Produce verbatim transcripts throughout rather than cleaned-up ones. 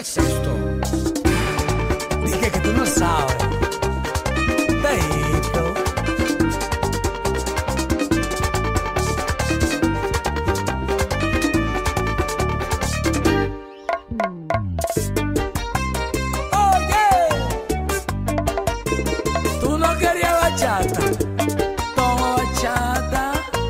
es esto? Dije que tú no sabes. Teito. Oye, tú no querías bachata. Toma bachata.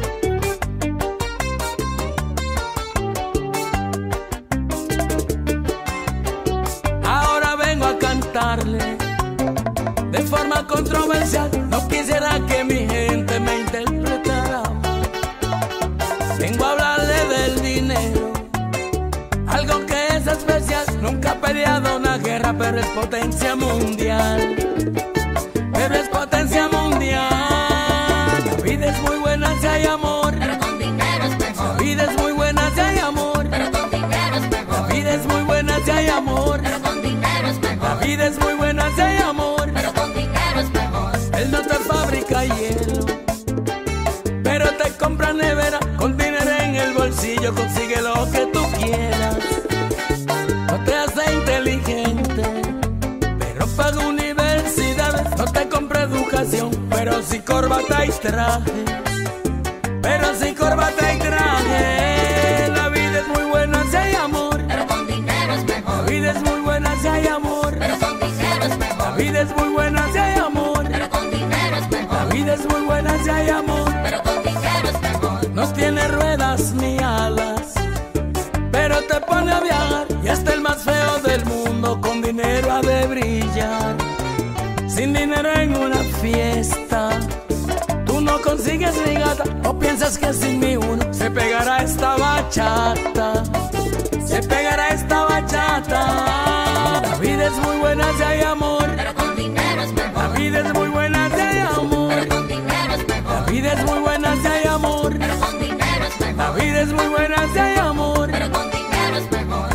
Ahora vengo a cantarle de forma controversial. No quisiera que mi gente me interpretara mal. Vengo a hablarle del dinero, algo que es especial. Nunca he peleado una guerra, pero es potencia mundial. Pero es potencia mundial. La vida es muy buena si hay amor, pero con dinero es mejor. La vida es muy buena si hay amor, Pero con dinero es mejor. La vida es muy buena si hay amor, Pero con dinero es mejor. La vida es muy buena si hay amor. Pero con dinero es mejor. Él no te fabrica hielo, pero te compra nevera. Con dinero en el bolsillo consigue lo que tú quieras. No te hace inteligente, pero paga universidades. No te compra educación, pero sí corbata y traje. Pero sí corbata y traje. La vida es muy buena si hay amor, Pero con dinero es La mejor. vida es muy buena si hay amor, Pero con dinero es La mejor. vida es muy buena si hay amor, Pero con dinero es La mejor. vida es muy buena si hay amor. Pero con dinero es mejor. No tiene ruedas ni alas, pero te pone a viajar. Y hasta el más feo del mundo con dinero ha de brillar. Sin dinero en una fiesta tú no consigues ni gata. O piensas que sin mi uno se pegará esta bachata, se pegará esta bachata. La vida es muy buena si hay amor, Pero con dinero es La mejor. vida es muy buena si hay amor, Pero con dinero es La mejor. vida es muy buena si hay amor, Pero con dinero es La mejor. vida es muy buena si hay amor. Pero con dinero es mejor.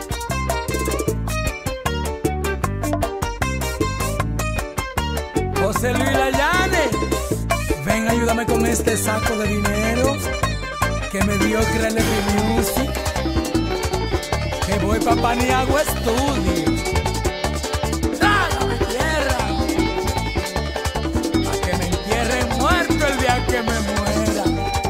José Luis Layane, ven, ayúdame con este saco de dinero que me dio Creative Music, que voy pa' Paniagua Studio. ¡Trágame tierra! Pa' que me entierren muerto el día que me muera.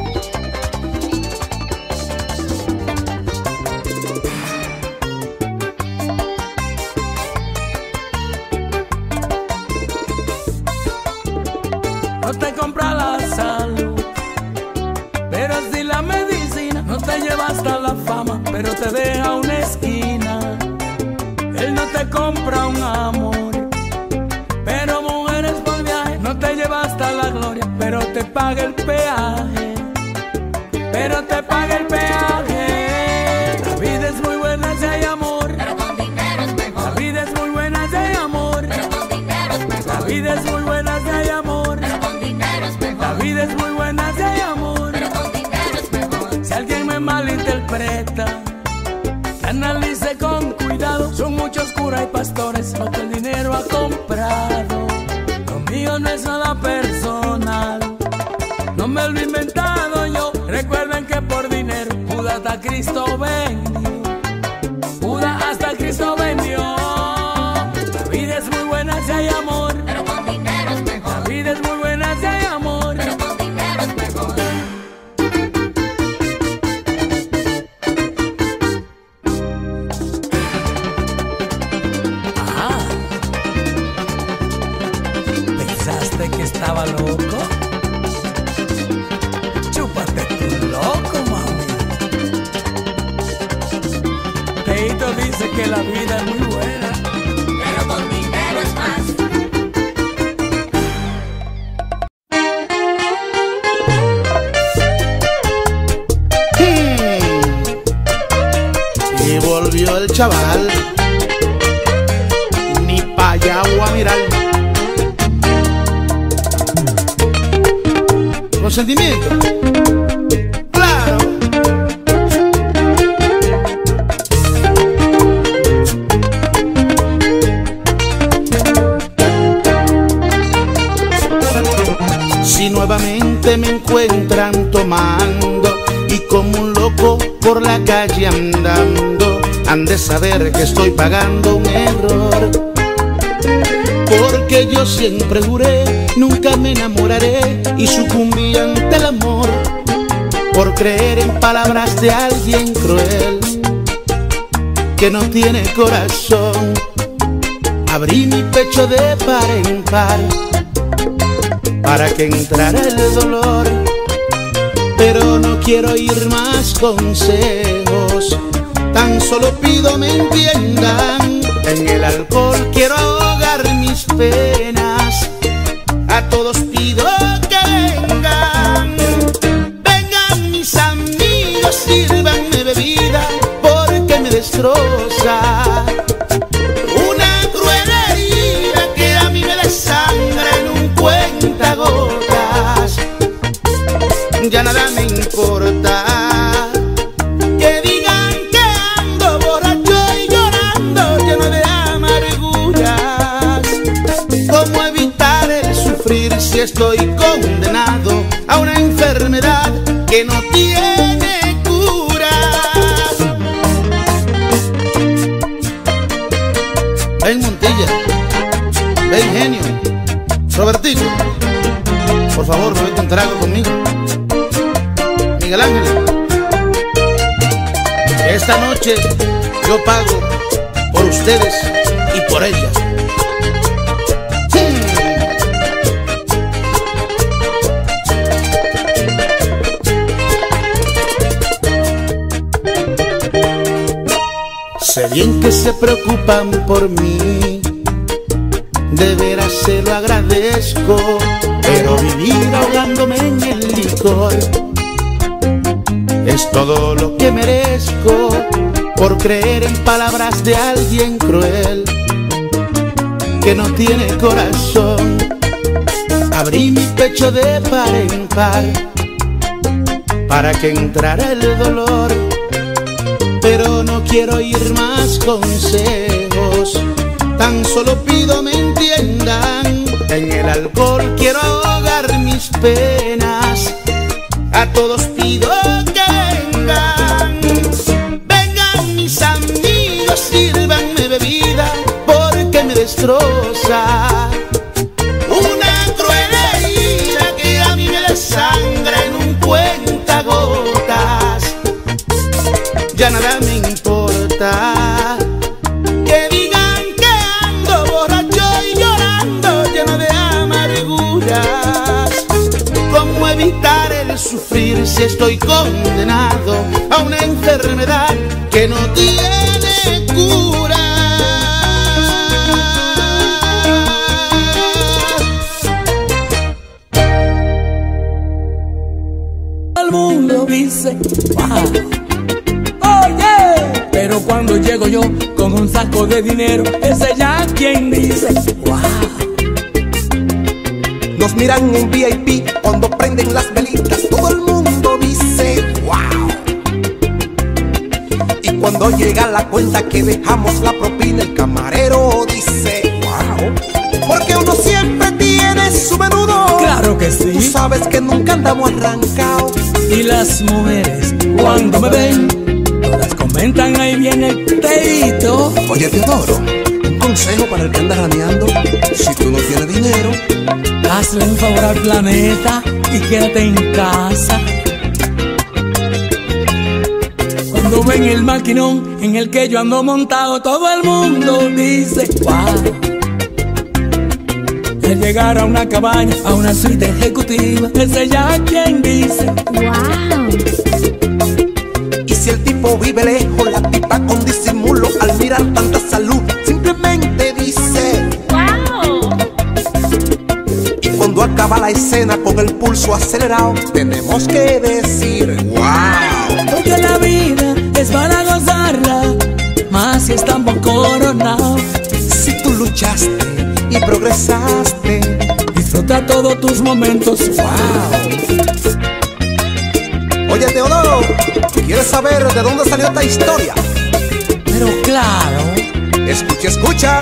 No te compra la salud, pero sí la medicina. No te lleva hasta la fama, pero te deja una esquina. Él no te compra un amor, pero mujeres por viaje. No te lleva hasta la gloria, pero te paga el peaje. Pero te paga el peaje. La vida es muy buena si hay amor, Pero con dinero es La mejor. vida es muy buena si hay amor, Pero con dinero es La mejor. vida es muy buena si hay amor, Pero con dinero es La mejor. vida es muy buena si hay amor. Pero con dinero es mejor. Si alguien me malinterpreta, que analice con cuidado. Son muchos curas y pastores lo que el dinero ha comprado. Lo mío no es nada personal, no me lo he inventado yo. Recuerden que por dinero Judas hasta Cristo vendió, Judas hasta Cristo vendió. La vida es muy buena si hay amor, Pero con dinero es La mejor. vida es muy buena si hay amor. Pero con dinero es mejor. Ah, ¿pensaste que estaba loco? Chúpate tu loco, mami. Teito dice que la vida es muy buena. Pero con dinero es más. Y volvió el chaval, ni pa' allá o a mirar. Con sentimiento, claro. Si nuevamente me encuentran tomando y como un loco por la calle andando, han de saber que estoy pagando un error. Porque yo siempre juré, nunca me enamoraré, y sucumbí ante el amor por creer en palabras de alguien cruel que no tiene corazón. Abrí mi pecho de par en par para que entrara el dolor, pero no quiero oír más consejos, tan solo pido me entiendan. En el alcohol quiero ahogar mis penas, a todos pido que vengan. Vengan mis amigos, sírvanme bebida, porque me destroza una cruel herida que a mí me desangra en un cuentagotas. Ya nada me importa que digan que ando borracho y llorando lleno de amarguras. ¿Cómo evitar el sufrir si estoy condenado a una enfermedad que no tiene cura? Ven Montilla, ven Genio, Robertico, por favor, bebete un trago conmigo. Miguel Ángel, esta noche yo pago por ustedes y por ella. Hmm. Sé bien que se preocupan por mí, de veras se lo agradezco, pero vivir ahogándome en el licor es todo lo que merezco por creer en palabras de alguien cruel que no tiene corazón. Abrí mi pecho de par en par para que entrara el dolor, pero no quiero oír más consejos, tan solo pido me entiendan. En el alcohol quiero ahogar mis penas, a todos pido que vengan. Vengan mis amigos, sírvanme bebida, porque me destroza una cruel herida que a mí me desangra en un cuentagotas. Ya nada me importa que digan que ando borracho y llorando lleno de amarguras. ¿Cómo evitar el sufrir si estoy condenado a una enfermedad que no tiene cura? El mundo dice, wow, oye, pero cuando llego yo con un saco de dinero, ese ya quien dice, wow. Nos miran en V I P cuando prenden las velitas, todo el mundo dice wow. Y cuando llega la cuenta que dejamos la propina, el camarero dice wow. Porque uno siempre tiene su menudo. Claro que sí. Tú sabes que nunca andamos arrancados. Y las mujeres cuando me ven, todas comentan, ahí viene el teito. Oye Teodoro, un consejo para el que anda raneando: si tú no tienes dinero, hazle un favor al planeta y quédate en casa. Cuando ven el maquinón en el que yo ando montado, todo el mundo dice wow. Al llegar a una cabaña, a una suite ejecutiva, ese ya quien dice Wow. y si el tipo vive lejos, la tipa con disimulo, al mirar tanta salud, simplemente dice Wow. y cuando acaba la escena con el pulso acelerado, tenemos que decir wow. porque la vida es para gozarla, más si estamos coronados. Si tú luchaste y progresaste, Disfruta todos tus momentos, wow. Oye Teodoro, ¿quieres saber de dónde salió esta historia? Pero claro, Escucha, escucha.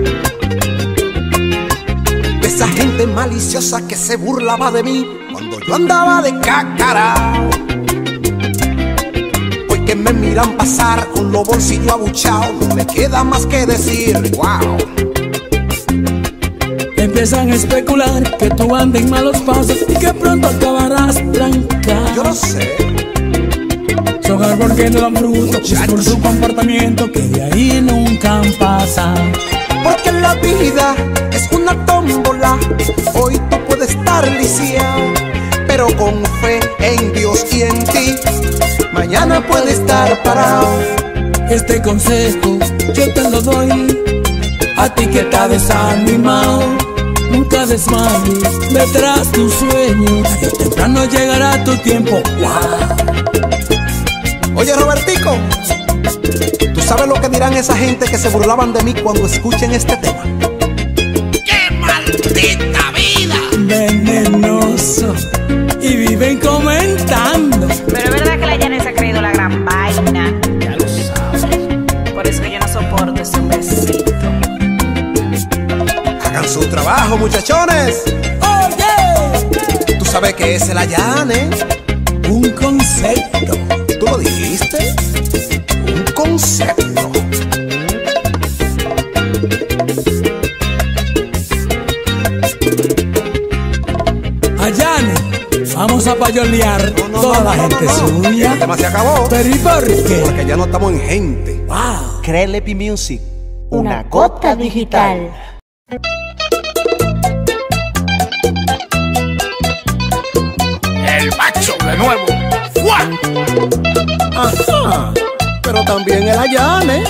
De esa gente maliciosa que se burlaba de mí cuando yo andaba de cacarao. Hoy que me mira miran pasar con los bolsillos abuchados, no me queda más que decir, wow. Empiezan a especular que tú andas en malos pasos y que pronto acabarás trancado. Yo lo sé. Son árbol que no dan fruto, es por su comportamiento que de ahí nunca han pasado. Porque la vida es una tómbola, hoy tú puedes estar lisiado, pero con fe en Dios y en ti, mañana puede estar parado. Este consejo yo te lo doy a ti que estás desanimado. Nunca desmayes detrás tus sueños, que temprano llegará tu tiempo. Wow. Oye, Robertico, ¿tú sabes lo que dirán esa gente que se burlaban de mí cuando escuchen este tema? ¡Qué maldita vida! Venenoso. Y viven comentando. Pero es verdad que la Yanes se ha creído la gran vaina. Ya lo sabes. Por eso que yo no soporto ese besito. Hagan su trabajo, muchachones. Oye, ¿Tú sabes qué es el allane? un concepto. ¿Tú lo dijiste? Un concepto. Ayane, vamos a payolear No, no, toda no, la no, gente no, no. suya. El tema se acabó. Pero ¿y por qué? Porque ya no estamos en gente. Wow. Crelepy Music. Una gota digital. El macho de nuevo. ¡Fua! Ajá. Pero también el allane.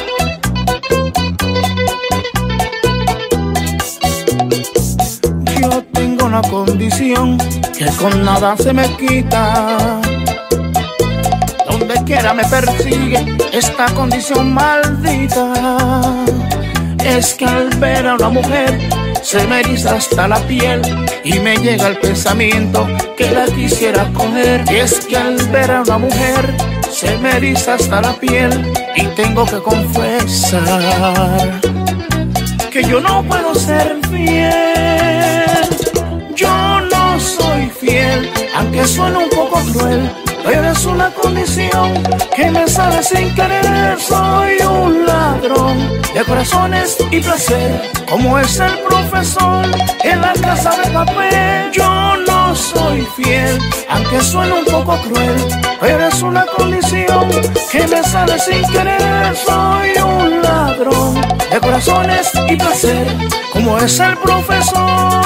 Yo tengo una condición que con nada se me quita. Donde quiera me persigue esta condición maldita. Es que al ver a una mujer se me eriza hasta la piel y me llega el pensamiento que la quisiera coger. Y es que al ver a una mujer se me eriza hasta la piel y tengo que confesar que yo no puedo ser fiel. Yo no soy fiel, aunque suene un poco cruel, pero es una condición que me sale sin querer. Soy un ladrón de corazones y placer, como es el profesor en la casa de papel. Yo no soy fiel, aunque suene un poco cruel, pero es una condición que me sale sin querer. Soy un ladrón de corazones y placer, como es el profesor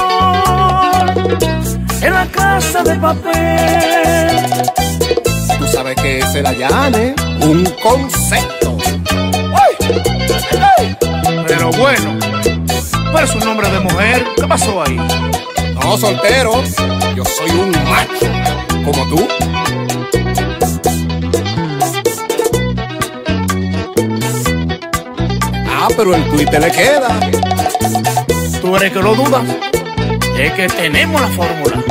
en la casa de papel. ¿Tú sabes qué es el allane? Un concepto. ¡Ay! ¡Ay! Pero bueno, pero es un nombre de mujer. ¿Qué pasó ahí? No, soltero. Yo soy un macho. Como tú. Ah, pero el Twitter le queda. ¿Tú eres que lo dudas? Es que tenemos la fórmula.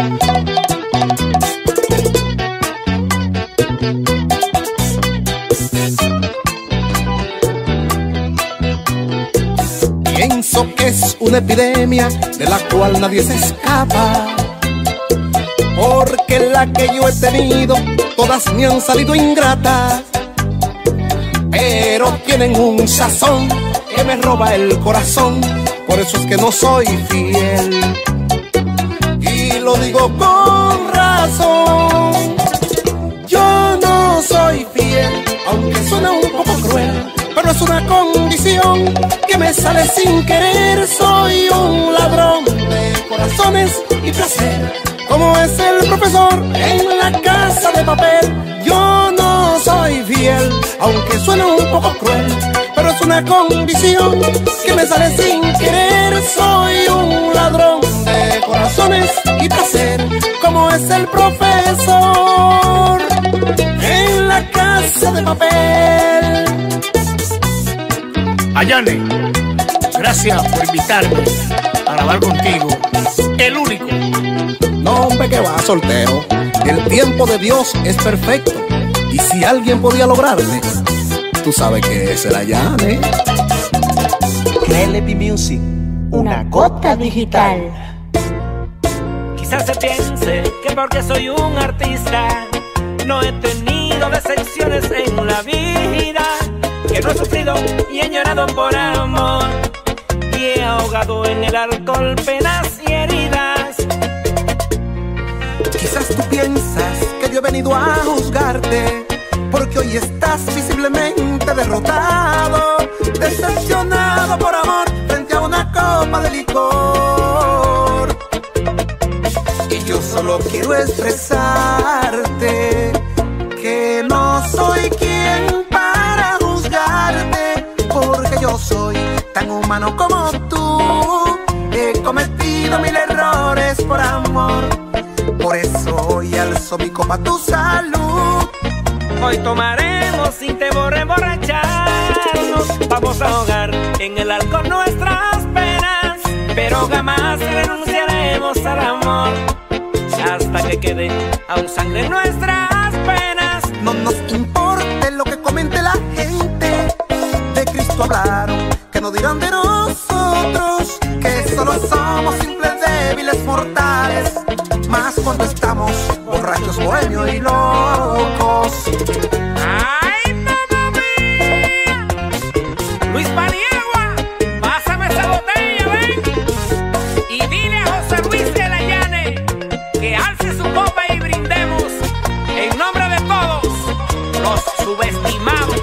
Pienso que es una epidemia de la cual nadie se escapa, porque la que yo he tenido, todas me han salido ingratas, pero tienen un sazón que me roba el corazón. Por eso es que no soy fiel, y lo digo con razón. Yo no soy fiel, aunque suena un poco cruel, pero es una condición que me sale sin querer. Soy un ladrón de corazones y placer, como es el profesor en la casa de papel. Yo no soy fiel, aunque suene un poco cruel, pero es una condición que me sale sin querer. Soy un ladrón de corazones y placer, como es el profesor en la casa de papel. Ayane, gracias por invitarme a grabar contigo. El único. No, hombre, que va, soltero. El tiempo de Dios es perfecto, y si alguien podía lograrme, tú sabes que es el allane. Crelepy Music. Una gota digital. Quizás se piense que porque soy un artista no he tenido decepciones en la vida. que no he sufrido y he llorado por amor, y he ahogado en el alcohol penas y heridas. Quizás tú piensas que yo he venido a juzgarte, porque hoy estás visiblemente derrotado, decepcionado por amor frente a una copa de licor. Y yo solo quiero expresarte que no soy quien para juzgarte, porque yo soy tan humano como tú. He cometido mil errores por amor, por eso hoy alzo mi copa a tu salud. Hoy tomaremos sin temor a emborracharnos, vamos a ahogar en el alcohol nuestras penas, pero jamás renunciaremos al amor hasta que quede aún sangre en nuestras penas. No nos importe lo que comente la gente, de Cristo hablaron, que no dirán de nosotros, que solo somos simples débiles mortales, más cuando estamos borrachos, bohemios y locos. ¡Ay, mamá mía! Luis Paniagua, pásame esa botella, ven. Y dile a José Luis de la Llane que alce su copa y brindemos en nombre de todos los subestimados.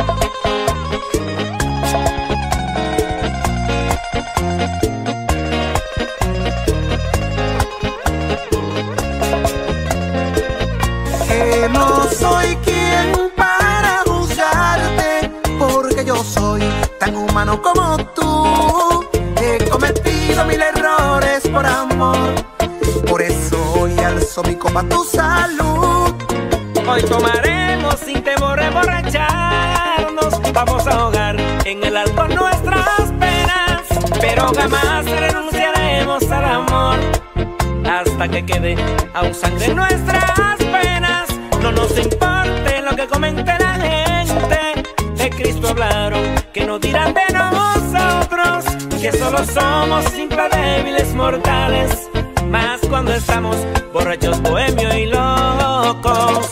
Que no soy quien para juzgarte, porque yo soy tan humano como tú. He cometido mil errores por amor, por eso hoy alzo mi copa a tu salud. Hoy tomaremos sin temor a emborracharnos, vamos a ahogar en el alcohol nuestras penas, pero jamás renunciaremos al amor hasta que quede aún sangre en nuestras penas. No nos importe lo que comente la gente, de Cristo hablaron, que no dirán de nosotros, que solo somos simples débiles mortales, más cuando estamos borrachos, bohemios y locos.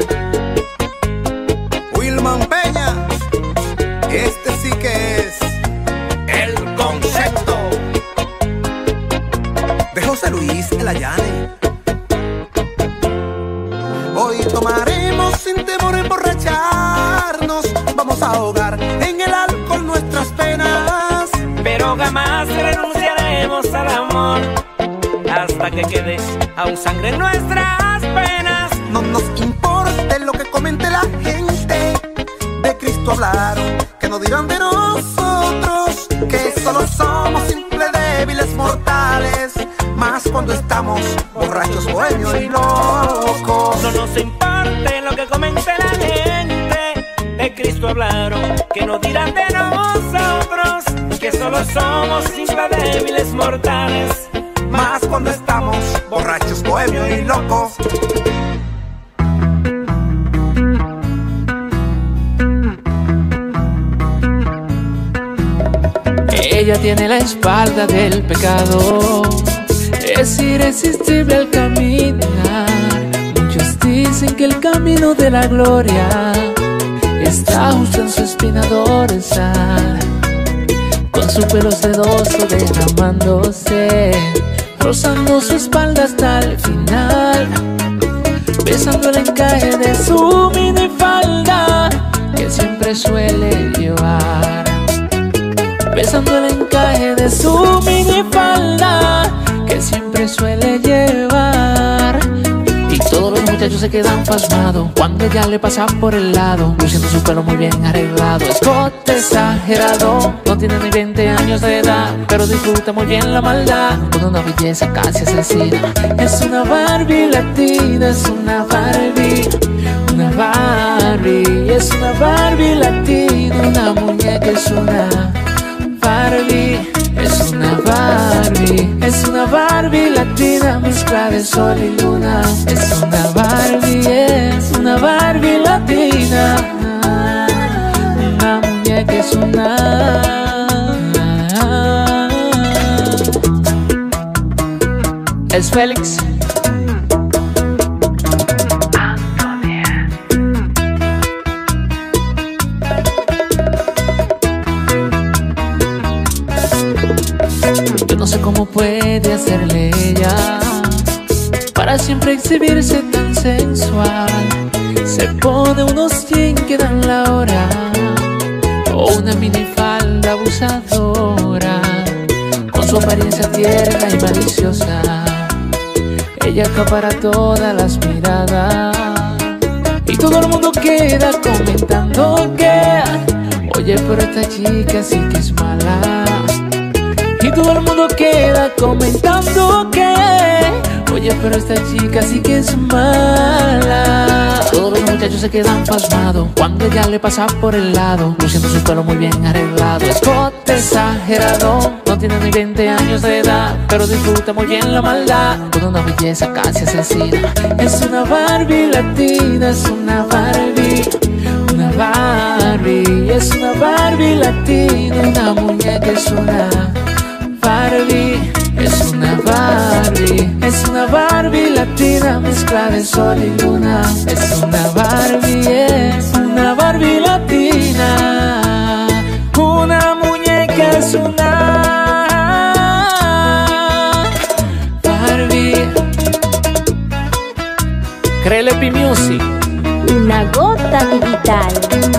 Wilman Peña, este sí que es El concepto de José Luis de la Llane. Hoy tomaremos sin temor a emborracharnos, vamos a ahogar en el alcohol nuestras penas, pero jamás renunciaremos al amor hasta que quede aún sangre en nuestras penas. no nos importe lo que comente la gente, de Cristo hablaron, que no dirán de nosotros, que solo somos simples débiles mortales, más cuando estamos borrachos, bohemios y locos. No nos importe lo que comente la gente, de Cristo hablaron, que no dirán de nosotros, que solo somos simples débiles mortales, Más cuando estamos borrachos, bohemios y locos. Ella tiene la espalda del pecado, es irresistible al caminar. Muchos dicen que el camino de la gloria está justo en su espina dorsal, con su pelo sedoso derramándose, rozando su espalda hasta el final, besando el encaje de su minifalda que siempre suele llevar, besando el encaje de su minifalda que siempre suele llevar. Y todos los muchachos se quedan pasmados cuando ella le pasa por el lado, luciendo su pelo muy bien arreglado, escote exagerado. No tiene ni veinte años de edad, pero disfruta muy bien la maldad, con una belleza casi asesina. Es una Barbie latina, es una Barbie, una Barbie, es una Barbie latina, una muñeca, es una Barbie, es una Barbie, es una Barbie latina, mezcla de sol y luna. Es una Barbie, es una Barbie latina, una muñeca, es una. Es Félix. sé cómo puede hacerle ella para siempre exhibirse tan sensual. Se pone unos jeans que dan la hora o una minifalda abusadora. Con su apariencia tierna y maliciosa, ella acapara todas las miradas y todo el mundo queda comentando que oye, pero esta chica sí que es mala. Y todo el mundo queda comentando que oye, pero esta chica sí que es mala. Todos los muchachos se quedan pasmados cuando ella le pasa por el lado, luciendo su pelo muy bien arreglado, escote exagerado. No tiene ni veinte años de edad, pero disfruta muy bien la maldad, con una belleza casi asesina. Es una Barbie latina, es una Barbie, una Barbie, es una Barbie latina, una muñeca, es una Barbie, es una Barbie, es una Barbie latina, mezcla de sol y luna. Es una Barbie, es una Barbie latina, una muñeca, es una Barbie. Crelepi Music. Una gota digital.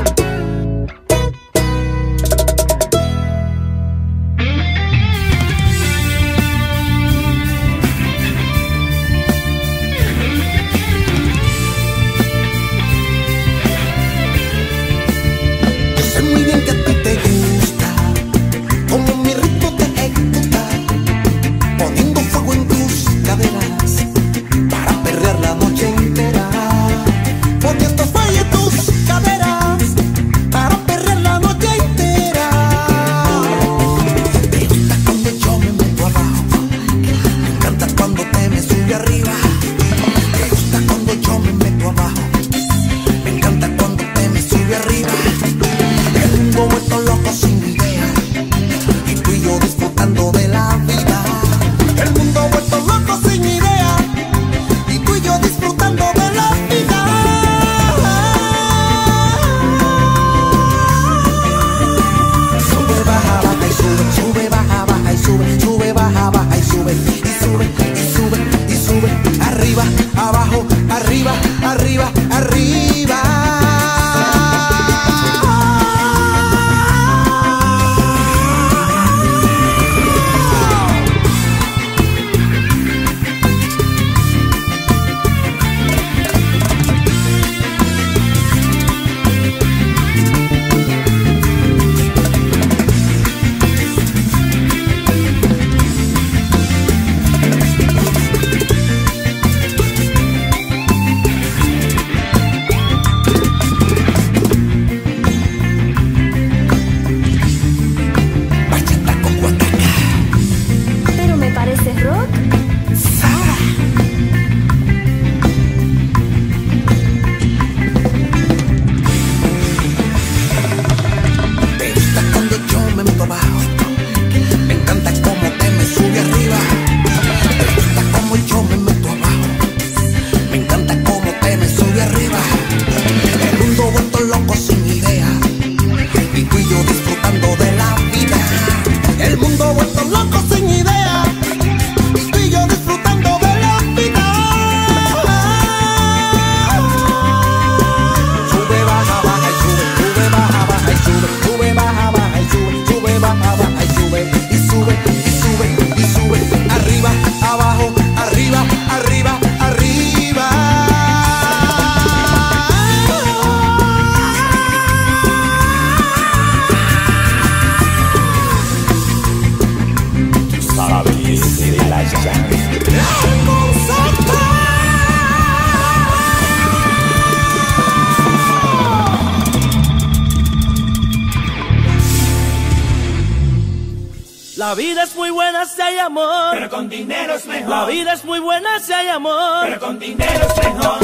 La vida es muy buena si hay amor, pero con dinero es mejor. La vida es muy buena si hay amor, pero con dinero es mejor.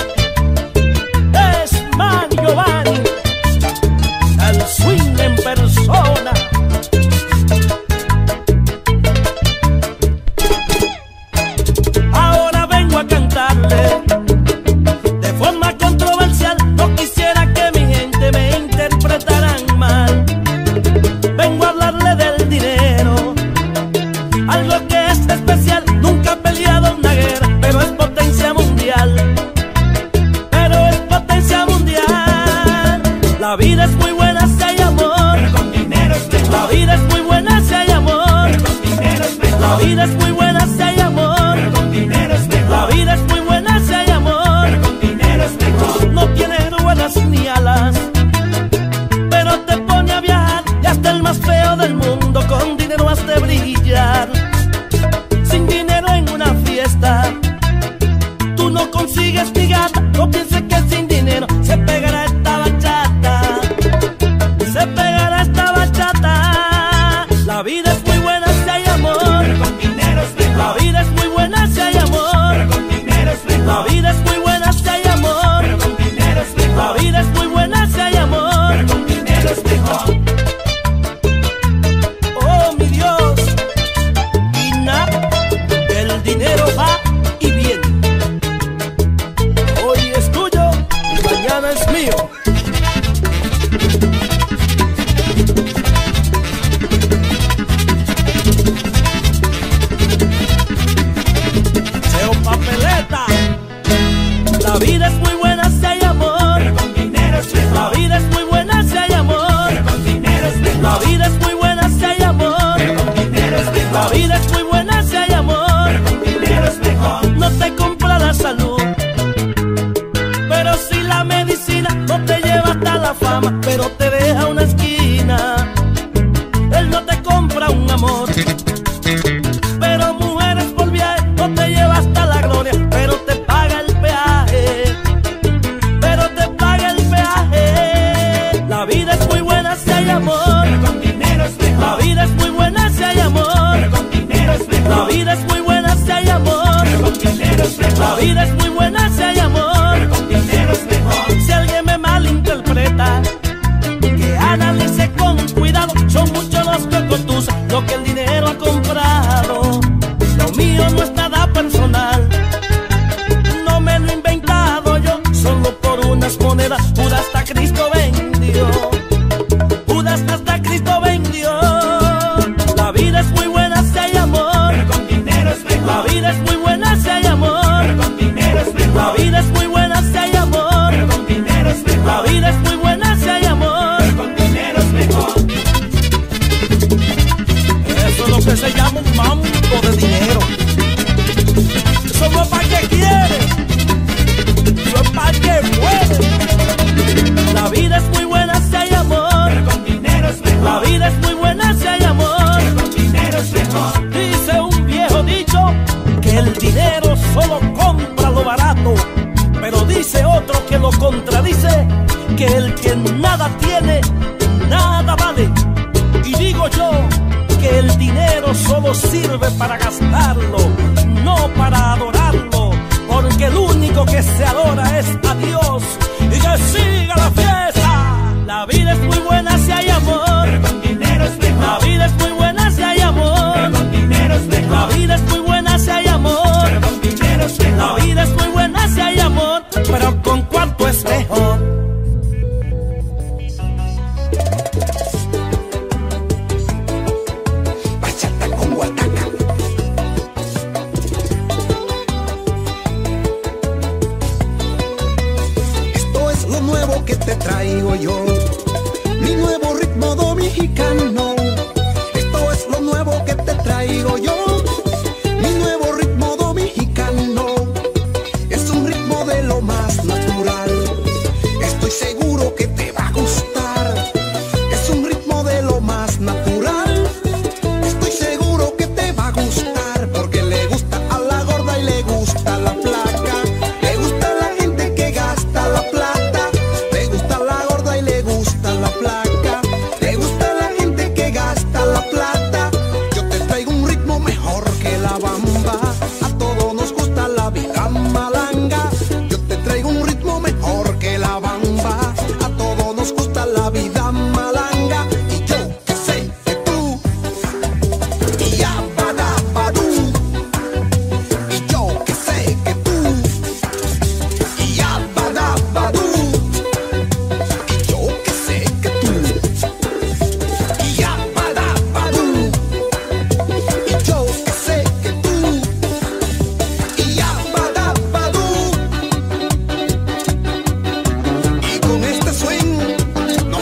Es Manny Giovanni, el swing en persona. Ahora vengo a cantarle de forma controversial. No quisiera que mi gente me interpretaran mal. Vengo a hablarle del dinero, algo La vida es muy buena si hay amor, pero con dinero es mejor. la vida es muy buena si hay amor, Pero con dinero es mejor. la vida es muy buena si hay amor, Pero con dinero es mejor. la vida es muy buena si hay amor. Pero con dinero es mejor. No tiene ruedas ni alas, pero te pone a viajar y hasta el más feo del mundo con dinero has de brillar. Sin dinero en una fiesta tú no consigues ni gata. No pienses que sin dinero se pegará esta bachata, se pegará esta bachata. La vida es muy buena si hay amor, Pero con dinero es mejor. la vida es muy buena si hay amor, Pero con dinero es mejor. la vida es muy buena si hay amor, Pero con dinero es mejor. la vida es muy buena si hay amor. Pero con dinero es mejor. Oh mi Dios, y nada, el dinero va y viene. Hoy es tuyo y mañana es mío. Seo papeleta. La vida es muy buena si hay amor, Pero con dinero es la mejor. vida es muy buena si hay amor, Pero con dinero es mejor. la vida es muy buena si hay amor, Pero con dinero es la mejor. vida es muy buena si hay amor. Pero con dinero es mejor. No te compra la salud, pero si la medicina no te lleva hasta la fama, pero te deja una esquina. Él no te compra un amor, pero mujeres por viaje no te lleva hasta la gloria, pero te paga el peaje, pero te paga el peaje. La vida es muy buena si hay amor, Pero con dinero es mejor. la vida es muy buena si hay amor, Pero con dinero es mejor. la vida es muy buena si hay amor, Pero con dinero es mejor. la vida es muy buena si hay amor. Pero con dinero es mejor. Si alguien me malinterpreta, que analice con cuidado. Son muchos los cocotus lo que el dinero ha comprado. Lo mío no es nada personal, no me lo he inventado yo. Solo por unas monedas Judas hasta Cristo vendió, Judas hasta Cristo vendió. La vida es muy buena si hay amor, Pero con dinero es mejor. la vida es muy buena si hay amor, Pero con dinero es mejor. la vida es muy buena si hay amor, Pero con dinero es mejor. la vida es muy buena si hay amor. Pero con dinero es mejor. Eso es lo que se llama un mambo de dinero. Eso no es para que quiere, eso es para que puede. La vida es muy buena si hay amor, Pero con dinero es mejor. la vida es muy buena si hay amor. Pero con dinero es mejor. Dice un viejo dicho que el dinero solo compra lo barato, pero dice otro que lo contradice, que el que nada tiene, nada vale. Y digo yo que el dinero solo sirve para gastarlo, no para adorarlo, porque el único que se adora es a Dios. Y que siga la fiesta. La vida es muy buena si hay amor, Pero con dinero es la mejor. vida es muy buena si hay amor, Pero con dinero es la mejor. vida es muy buena si hay amor, Pero con dinero es la mejor. vida es muy buena si hay amor, pero ¿con cuánto es mejor? Bachata con guataca. Esto es lo nuevo que te traigo yo, mi nuevo ritmo dominicano. Esto es lo nuevo que te traigo yo, mi nuevo ritmo dominicano. Es un ritmo de lo más natural, estoy seguro que te va a gustar. Es un ritmo de lo más natural, estoy seguro que te va a gustar, porque le gusta a la gorda y le gusta la flaca, le gusta a la gente que gasta la plata, le gusta a la gorda y le gusta la flaca, le gusta a la gente que gasta la plata. Yo te traigo un ritmo mejor que la bamba, a todos nos gusta la vida malanga. Yo te traigo un ritmo mejor que la bamba, a todos nos gusta la vida malanga. Y yo que sé que tú, y ya badabadú. Y yo que sé que tú, y ya badabadú. Y yo que sé que tú, y ya badabadú. Y yo que sé que tú, y ya badabadú. Y con este swing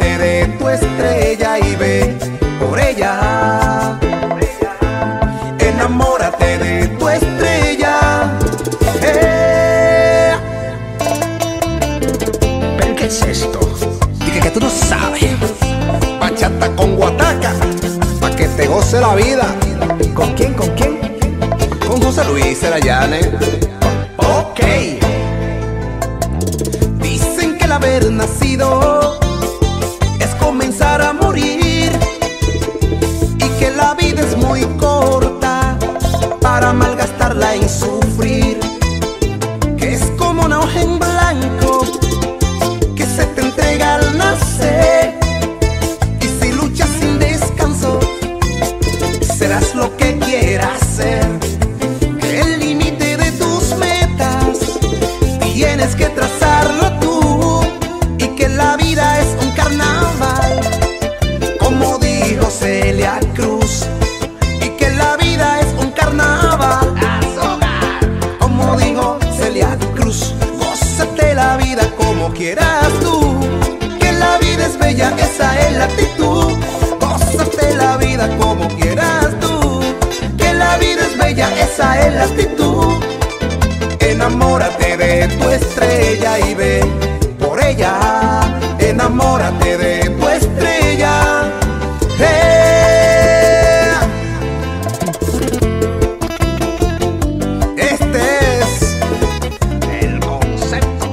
Enamórate de tu estrella y ve por ella. Enamórate de tu estrella. Eh. ¿Pero qué es esto? Dije que tú no sabes. Bachata con guataca, pa' que te goce la vida. ¿Con quién? ¿Con quién? Con José Luis Serayane. Ok. Dicen que el haber nacido es comenzar a morir, y que la vida es muy corta para malgastarla en sufrir, que es como una hoja en blanco que se te entrega al nacer, y si luchas sin descanso serás lo que quieras ser. El límite de tus metas tienes que trazarlo tú, y que la vida es un carnaval, como dijo Celia Cruz, y que la vida es un carnaval, como dijo Celia Cruz. Gózate la vida como quieras tú, que la vida es bella, esa es la actitud. Gózate la vida como quieras tú, que la vida es bella, esa es la actitud. Enamórate de tu estrella y ve por ella. Enamórate de tu estrella. Eh. Este es el concepto.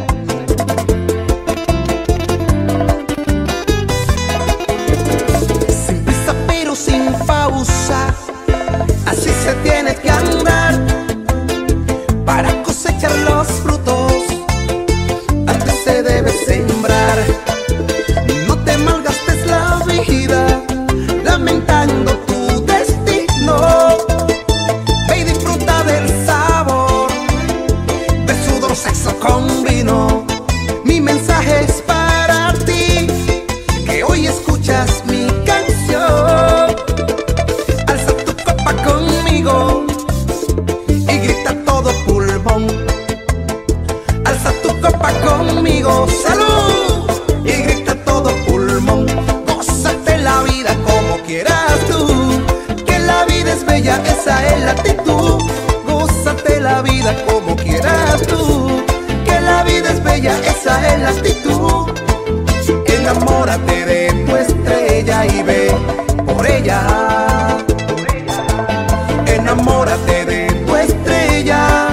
Sin prisa pero sin pausa, así se tiene que andar para cosechar los frutos. Antes se debe sembrar. No te malgastes la vida lamentando tu destino. Ve y disfruta del sabor de sudor, sexo con vino. Mi mensaje es para ti, que hoy escuchas mi canción. Alza tu copa conmigo y grita todo pulmón. Alza tu copa conmigo, salud, y grita todo pulmón. Gózate la vida como quieras tú, que la vida es bella, esa es la actitud. Gózate la vida como quieras tú, que la vida es bella, esa es la actitud. Enamórate de tu estrella y ve por ella. Enamórate de tu estrella.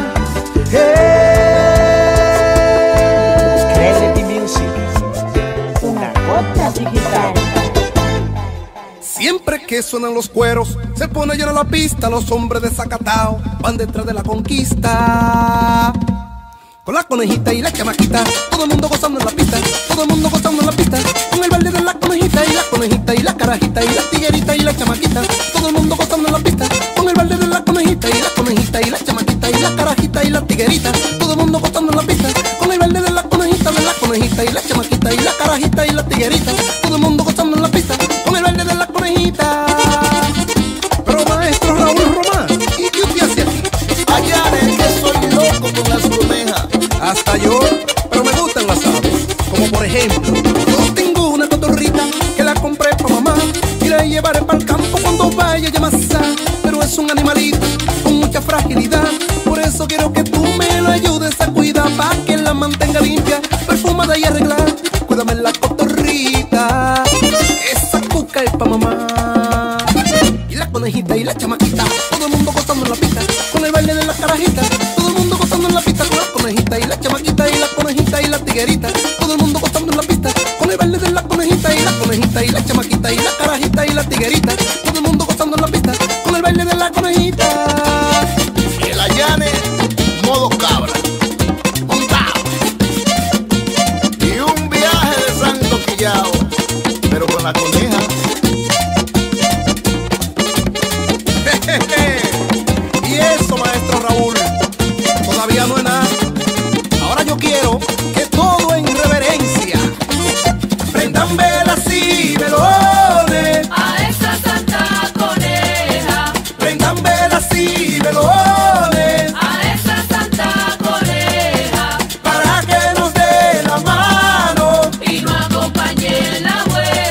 Creativity Music. Una gota digital. Siempre que suenan los cueros, se pone llena la pista. Los hombres de Zacatao van detrás de la conquista. Con la conejita y la chamaquita, todo el mundo gozando en la pista, todo el mundo gozando en la pista. Con el baile de la conejita y la conejita y la carajita y la tiguerita y la chamaquita, todo el mundo gozando en la pista. Con el baile de la conejita y la conejita y la chamaquita y la carajita y la tiguerita, todo el mundo gozando en la pista. Con el baile de la conejita, de la conejita y la chamaquita y la carajita y la tiguerita, todo el mundo gozando en la pista. Con el baile de la conejita. Pero maestro Raúl Román, ¿y qué usted hace aquí? Allá es que soy loco con las conejas. Hasta yo, pero me gustan las aves. Como por ejemplo, yo tengo una cotorrita que la compré pa' mamá y la llevaré pa'l campo cuando vaya a Yamasá. Pero es un animalito con mucha fragilidad, por eso quiero que tú me lo ayudes a cuidar, pa' que la mantenga limpia, perfumada y arreglada. Cuídame la cotorrita, esa cuca es pa' mamá. Y la conejita y la chamaquita, todo el mundo gozando en la pista, con el baile de la carajita, todo el mundo gozando en la pista, con la conejita y la chamaquita y la conejita y la tiguerita, todo el mundo gozando en la pista, con el baile de la conejita y la conejita y la chamaquita y la carajita y la tiguerita, todo el mundo gozando en la pista, con el baile de la conejita. El Allane, modo cabra. Montao. Y un viaje de Santo Quillao, pero con la coneja. Y eso, maestro Raúl, todavía no es nada. Ahora yo quiero que todo en reverencia prendan velas y velones A esa santa coneja, prendan velas y velones a esa santa coneja, para que nos dé la mano y nos acompañe en la vuelta.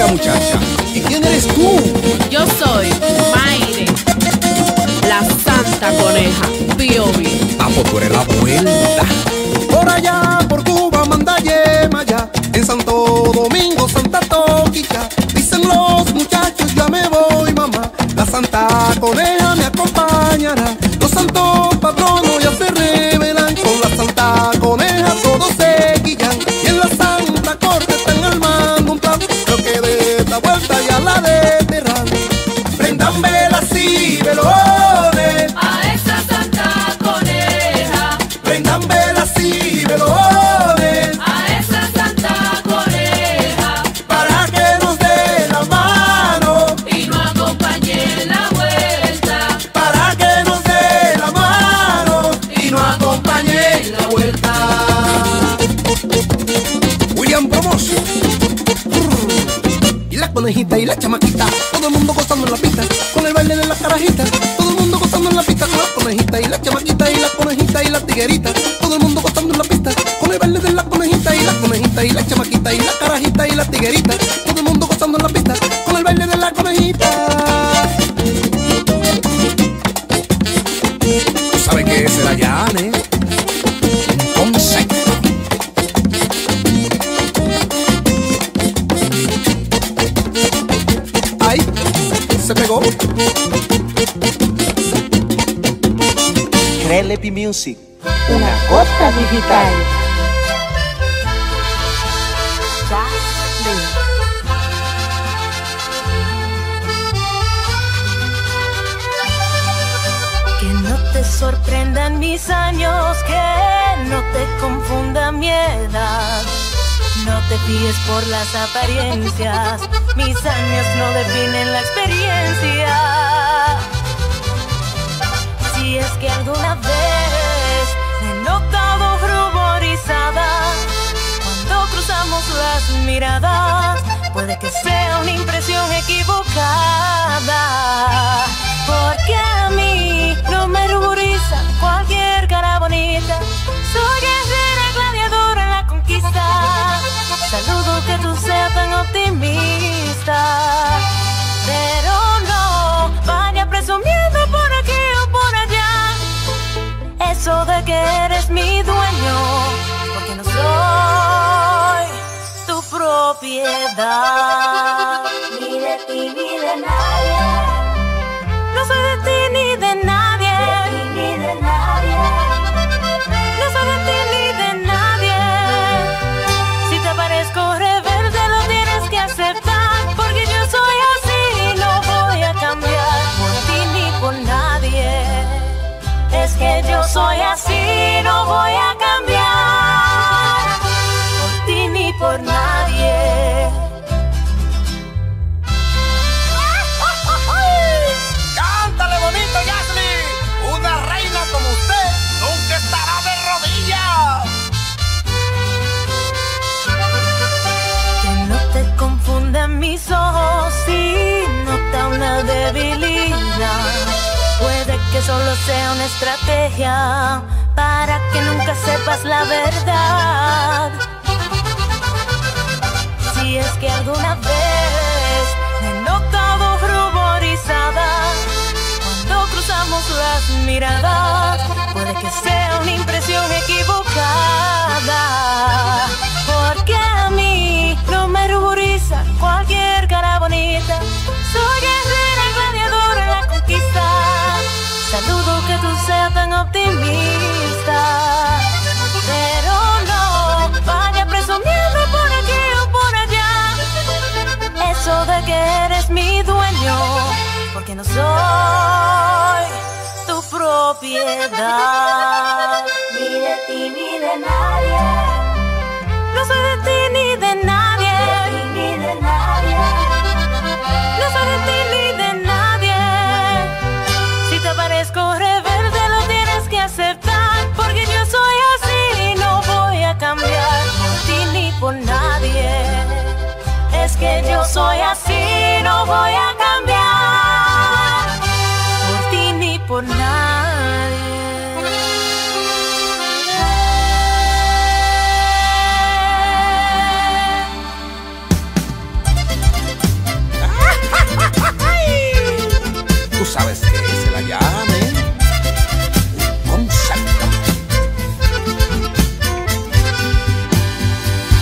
muchacha. ¿Y quién eres tú? Yo soy Mayre, la Santa Coneja, P O V. Ah, pues tú eres la vuelta. Por allá, por Cuba, Mandayemaya, en Santo Domingo, Santa Toquicha. Dicen los muchachos, ya me voy, mamá. La Santa Coneja me acompañará. Los santos patronos ya se revelan. Con la Santa Coneja todos se guillan. Y en la Santa Corte están armando un plan. Creo que de esta vuelta ya la deterran. Prendan velas y velones A esa Santa Coneja, prendan velas y velones a esa Santa Coneja, para que nos dé la mano, y nos acompañe en la vuelta, para que nos dé la mano y nos acompañe en la vuelta. William Promotion. Y la conejita y la chamaquita, todo el mundo gozando en la pista, con el baile de la carajita. Todo el mundo gozando en la pista, con la conejita y la chamaquita y la conejita y la tiguerita. Todo el mundo gozando en la pista, con el baile de la conejita y la conejita y la chamaquita y la carajita y la tiguerita. Todo el mundo gozando en la pista, con el baile de la conejita. ¿Tú sabes qué es el Ayane? Un concepto. Ay, se pegó. Crelepy Music. Una gota digital. Que no te sorprendan mis años, que no te confunda mi edad. No te fíes por las apariencias, mis años no definen la experiencia. Si es que alguna vez me he notado ruborizada cuando cruzamos las miradas, puede que sea una impresión equivocada, porque a mí no me ruboriza cualquier cara bonita. Soy guerrera, gladiadora en la conquista. Saludo que tú seas tan optimista, pero no vaya presumiendo por aquí o por allá eso de que eres mi dueño, porque no soy tu propiedad. Ni de ti ni de nadie. No soy de ti ni de nadie. Ni de nadie. No soy de ti ni de nadie. Si te parezco rebelde lo tienes que aceptar, porque yo soy así y no voy a cambiar por ti ni por nadie. Es que yo soy así, no voy a cambiar por ti ni por nadie. ¡Cántale bonito, Yasli! Una reina como usted nunca estará de rodillas. Que no te confundan mis ojos si nota una debilidad. Puede que solo sea una estrategia para que nunca sepas la verdad. Si es que alguna vez me he notado ruborizada cuando cruzamos las miradas, puede que sea una impresión equivocada, porque a mí no me ruboriza cualquier cara bonita. Soy guerrera, gladiadora en la conquista. Saludo que tú seas tan optimista, pero no vaya presumiendo por aquí o por allá eso de que eres mi dueño, porque no soy tu propiedad. Ni de ti ni de nadie. No soy de ti ni de nadie. Ni de nadie. No soy de ti ni de nadie. Si te parezco rebelde lo tienes que aceptar, porque yo soy así y no voy a cambiar por ti ni por nadie. Es que yo soy así, no voy a cambiar por ti ni por nadie.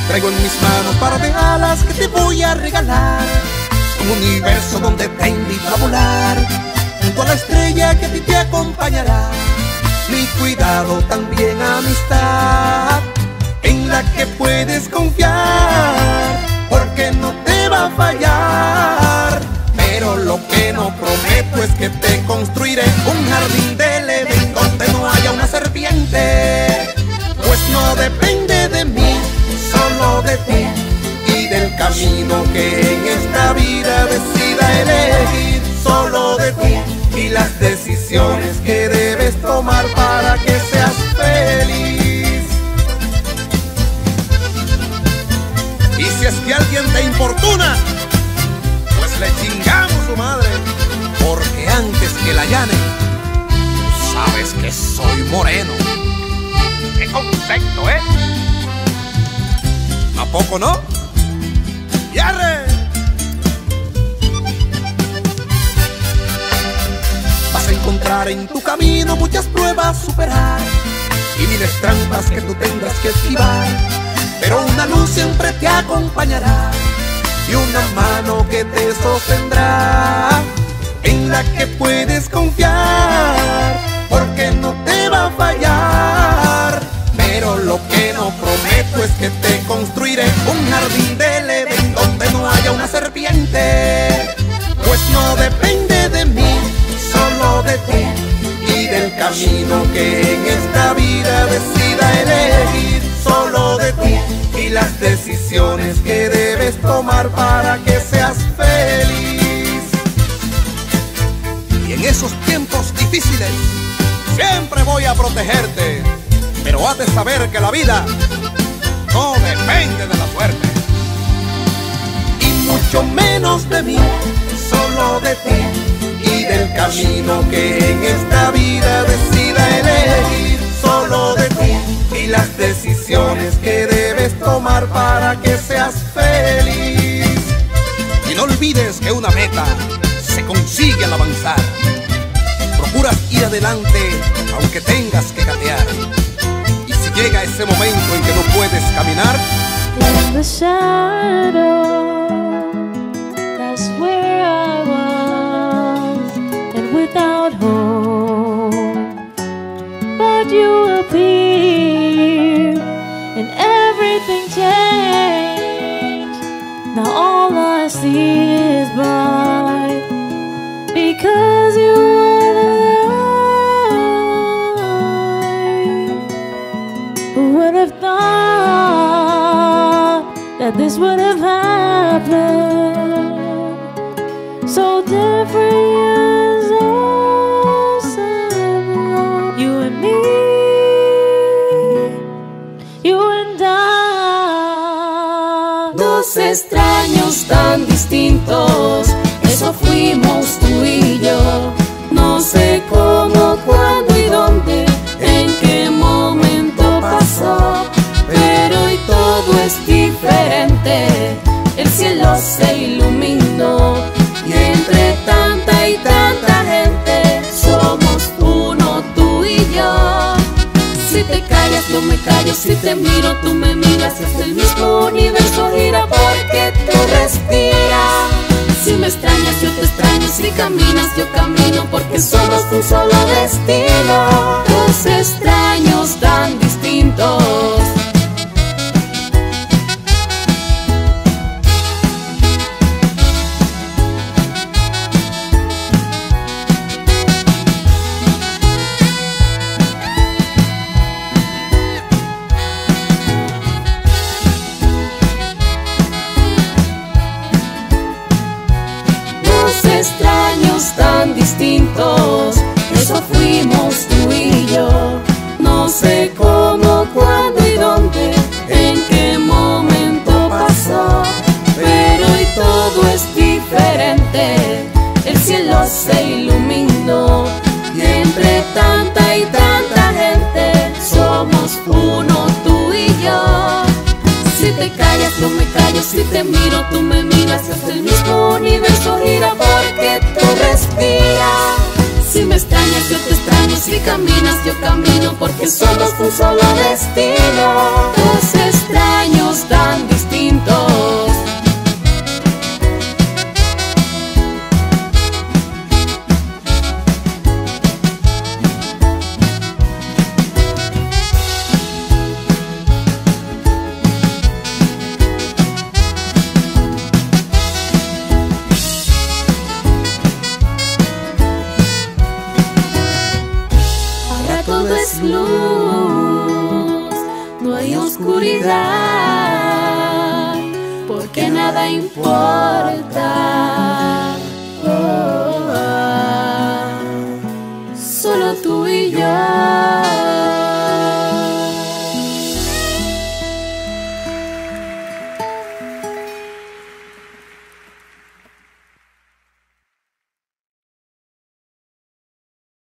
Traigo en mis manos par de alas que te voy a regalar, un universo donde te invito a volar, junto a la estrella que a ti te acompañará. Mi cuidado, también amistad, en la que puedes confiar, porque no te va a fallar. Pero lo que no prometo es que te construiré un jardín del Edén donde no haya una serpiente, pues no depende de mí, solo de ti y del camino que en esta vida decida elegir. Solo de ti y las decisiones que debes tomar para que seas feliz. Y si es que alguien te importuna, pues le chingamos su madre, porque antes que la llane, tú sabes que soy moreno. ¡Qué concepto, eh! ¿A poco no? ¡Y arre! Vas a encontrar en tu camino muchas pruebas superar y miles trampas que tú tendrás que esquivar, pero una luz siempre te acompañará y una mano que te sostendrá, en la que puedes confiar, porque no te va a fallar. Pero lo que no prometo es que te construiré un jardín del Edén donde no haya una serpiente, pues no depende de mí, solo de ti y del camino que en esta vida decida elegir. Solo de ti y las decisiones que debes tomar para que seas feliz. Y en esos tiempos difíciles siempre voy a protegerte, pero has de saber que la vida no depende de la suerte, y mucho menos de mí, solo de ti y del camino que en esta vida decida elegir. Solo de ti y las decisiones que debes tomar para que seas feliz. Y no olvides que una meta se consigue al avanzar. Procuras ir adelante aunque tengas que gatear. Y si llega ese momento en que no puedes caminar, in the shadow, that's where I was, and without hope, but you appeared, and everything changed. Now all I see is bright, because you are the light. Who would have thought that this would have happened? So different years, oh, so you and me, you and I. Dos extraños tan distintos, eso fuimos tú y yo. No sé cómo, cuándo y dónde, en qué momento pasó, pero hoy todo es diferente. El cielo se iluminó y entre tanta y tanta gente somos uno, tú y yo. Si te callas, yo me callo, si te miro, tú me miras, es el mismo universo gira porque tú respiras. Si me extrañas, yo te extraño, si caminas, yo camino, porque somos un solo destino. Dos extraños tan distintos. Extraños tan distintos, eso fuimos tú y yo. No sé cómo, cuándo y dónde, en qué momento pasó, pero hoy todo es diferente. El cielo se iluminó y entre tanta y tanta gente somos uno, tú y yo. Si te callas, yo me callo, si te miro, tú me miras, es el mismo universo gira porque tú respiras. Si me extrañas, yo te extraño, si caminas, yo camino, porque somos un solo destino. Dos extraños tan es luz, no hay oscuridad, porque nada importa.